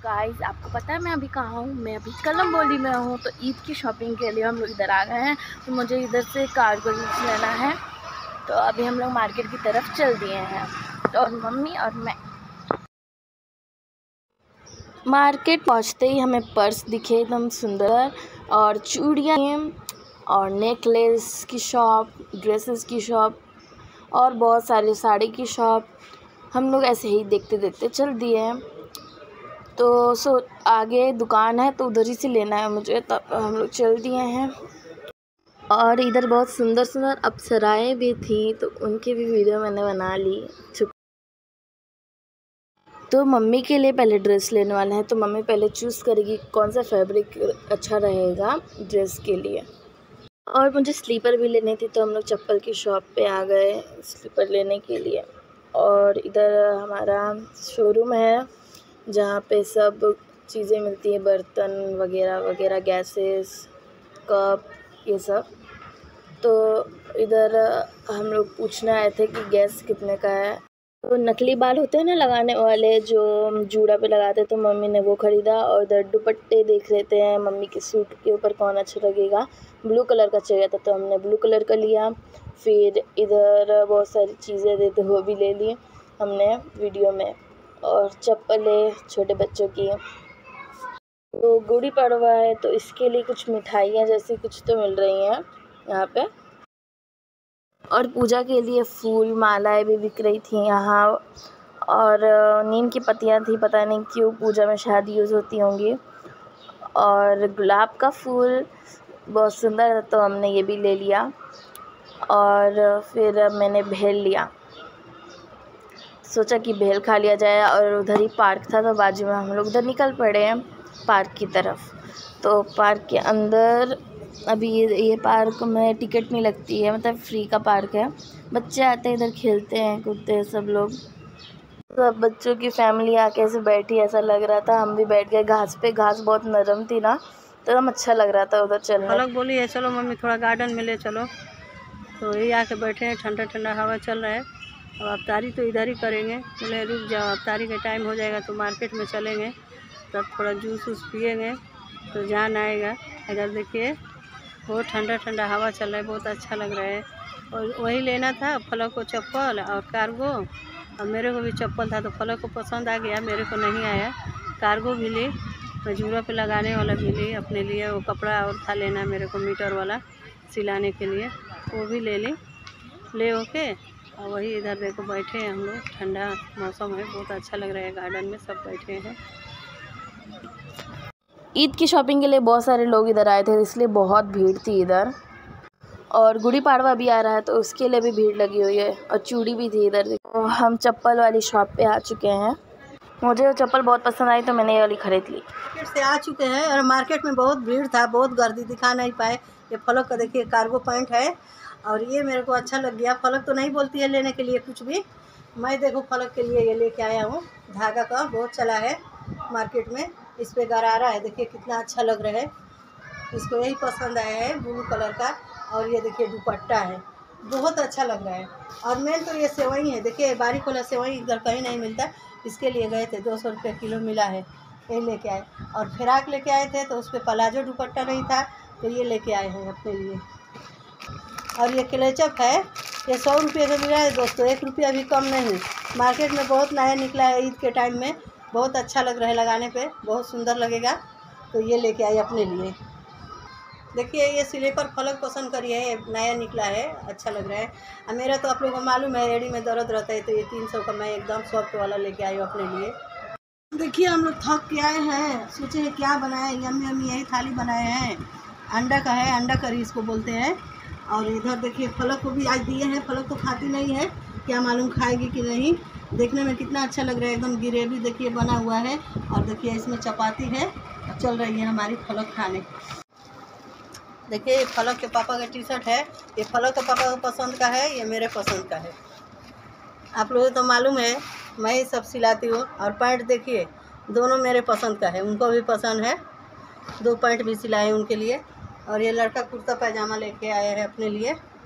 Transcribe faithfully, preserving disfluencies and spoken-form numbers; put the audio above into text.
Guys, आपको पता है मैं अभी कहाँ हूँ? मैं अभी कलम्बोली में हूँ। तो ईद की शॉपिंग के लिए हम लोग इधर आ गए हैं। तो मुझे इधर से कार्गो लेना है। तो अभी हम लोग मार्केट की तरफ चल दिए हैं, तो और मम्मी और मैं। मार्केट पहुँचते ही हमें पर्स दिखे एकदम सुंदर, और चूड़ियाँ और नेकलेस की शॉप, ड्रेसेस की शॉप और बहुत सारी साड़ी की शॉप। हम लोग ऐसे ही देखते देखते चल दिए हैं। तो सो आगे दुकान है तो उधर ही से लेना है मुझे, तब हम लोग चल दिए हैं। और इधर बहुत सुंदर सुंदर अप्सराएं भी थी, तो उनकी भी वीडियो मैंने बना ली। तो मम्मी के लिए पहले ड्रेस लेने वाले हैं, तो मम्मी पहले चूज़ करेगी कौन सा फैब्रिक अच्छा रहेगा ड्रेस के लिए। और मुझे स्लीपर भी लेनी थी, तो हम लोग चप्पल की शॉप पे आ गए स्लीपर लेने के लिए। और इधर हमारा शोरूम है जहाँ पे सब चीज़ें मिलती हैं, बर्तन वगैरह वगैरह, गैसेस, कप, ये सब। तो इधर हम लोग पूछने आए थे कि गैस कितने का है। तो नकली बाल होते हैं ना लगाने वाले, जो जूड़ा पे लगाते, तो मम्मी ने वो ख़रीदा। और इधर दुपट्टे देख लेते हैं मम्मी के सूट के ऊपर कौन अच्छा लगेगा। ब्लू कलर का चाहिए था तो हमने ब्लू कलर का लिया। फिर इधर बहुत सारी चीज़ें देते, वो भी ले ली हमने वीडियो में। और चप्पलें छोटे बच्चों की। तो गुड़ी पड़वा है तो इसके लिए कुछ मिठाइयाँ जैसी कुछ तो मिल रही हैं यहाँ पे। और पूजा के लिए फूल मालाएं भी बिक रही थी यहाँ। और नीम की पत्तियाँ थी, पता नहीं क्यों पूजा में शायद यूज़ होती होंगी। और गुलाब का फूल बहुत सुंदर था तो हमने ये भी ले लिया। और फिर मैंने भेल लिया, सोचा कि भेल खा लिया जाए। और उधर ही पार्क था तो बाजू में हम लोग उधर निकल पड़े हैं पार्क की तरफ। तो पार्क के अंदर अभी ये ये पार्क में टिकट नहीं लगती है, मतलब फ्री का पार्क है। बच्चे आते हैं इधर, खेलते हैं कूदते हैं सब लोग। सब बच्चों की फैमिली आके ऐसे बैठी, ऐसा लग रहा था हम भी बैठ गए घास पे। घास बहुत नरम थी ना, तो एकदम अच्छा लग रहा था उधर चलना। अलग बोली है चलो मम्मी थोड़ा गार्डन में ले चलो, तो यही आके बैठे हैं, ठंडा ठंडा हवा चल रहा है। अब अफ्तारी तो इधर ही करेंगे। बोले रुक जाओ, अफ्तारी का टाइम हो जाएगा तो मार्केट में चलेंगे, तब थोड़ा जूस वूस पिएंगे तो जान आएगा। इधर देखिए बहुत ठंडा ठंडा हवा चल रहा है, बहुत अच्छा लग रहा है। और वही लेना था फलक को चप्पल और कार्गो। और मेरे को भी चप्पल था तो फलक को पसंद आ गया, मेरे को नहीं आया। कार्गो भी ली, मजूरा पे लगाने वाला भी ली अपने लिए। वो कपड़ा और था लेना मेरे को मीटर वाला सिलाने के लिए, वो भी ले ली। ले ओके और वही इधर देखो बैठे हैं हम लोग, ठंडा मौसम है, बहुत अच्छा लग रहा है। गार्डन में सब बैठे हैं। ईद की शॉपिंग के लिए बहुत सारे लोग इधर आए थे, इसलिए बहुत भीड़ थी इधर। और गुड़ी पड़वा भी आ रहा है तो उसके लिए भी भीड़ लगी हुई है। और चूड़ी भी थी इधर। तो हम चप्पल वाली शॉप पे आ चुके हैं। मुझे वो चप्पल बहुत पसंद आई तो मैंने ये वाली खरीद ली। मार्केट से आ चुके हैं और मार्केट में बहुत भीड़ था, बहुत गर्दी, दिखा नहीं पाए। ये फलक का देखिए कार्गो पैंट है और ये मेरे को अच्छा लग गया। फलक तो नहीं बोलती है लेने के लिए कुछ भी, मैं देखो फलक के लिए ये लेके आया हूँ। धागा का बहुत चला है मार्केट में, इस पर गरारा है, देखिए कितना अच्छा लग रहा है। इसको यही पसंद आया है ब्लू कलर का। और ये देखिए दुपट्टा है, बहुत अच्छा लग रहा है। और मेन तो ये सेवई है, देखिए बारीक वाला सेवई इधर कहीं नहीं मिलता, इसके लिए गए थे, दो सौ रुपये किलो मिला है, ये लेके आए। और फिराक लेके आए थे तो उस पर प्लाजो दुपट्टा नहीं था तो ये लेके आए हैं अपने लिए। और ये क्लेचप है, ये सौ रुपये का मिला है दोस्तों, एक रुपया भी कम नहीं। मार्केट में बहुत नया निकला है ईद के टाइम में, बहुत अच्छा लग रहा है लगाने पे, बहुत सुंदर लगेगा, तो ये लेके आई अपने लिए। देखिए ये स्लीपर फलक पसंद करी है, नया निकला है, अच्छा लग रहा है। और मेरा तो आप लोगों को मालूम है एड़ी में दर्द रहता है, तो ये तीन सौ का मैं एकदम सॉफ्ट वाला लेके आई हूँ अपने लिए। देखिए हम लोग थक के आए हैं, सोचे हैं क्या बनाए, यम्मी यम्मी यही थाली बनाए हैं। अंडा का है, अंडा करी इसको बोलते हैं। और इधर देखिए फलक को भी आज दिए हैं, फलक तो खाती नहीं है, क्या मालूम खाएगी कि नहीं। देखने में कितना अच्छा लग रहा है, एकदम ग्रेवी देखिए बना हुआ है। और देखिए इसमें चपाती है, चल रही है हमारी फलक खाने। देखिए फलक के पापा का टी शर्ट है, ये फलक के पापा को पसंद का है, ये मेरे पसंद का है। आप लोगों को तो मालूम है मैं ही सब सिलाती हूँ। और पैंट देखिए दोनों मेरे पसंद का है, उनको भी पसंद है, दो पैंट भी सिलाए उनके लिए। और ये लड़का कुर्ता पैजामा लेके आया है अपने लिए।